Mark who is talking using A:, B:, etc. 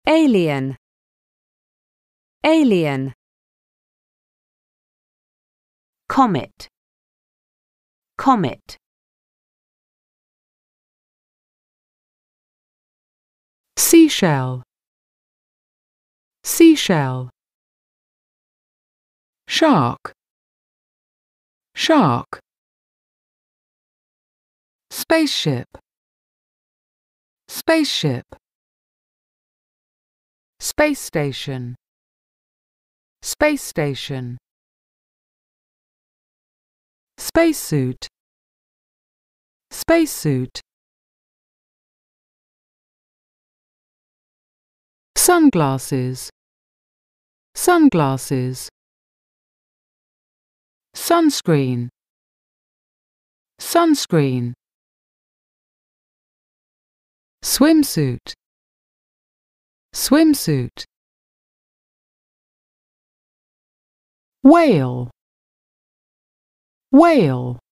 A: alien, alien. Comet, comet.
B: Seashell, seashell. Shark, shark. Spaceship, spaceship. Space station, space station. Spacesuit, spacesuit. Sunglasses, sunglasses. Sunscreen, sunscreen. Swimsuit, swimsuit. Whale, whale.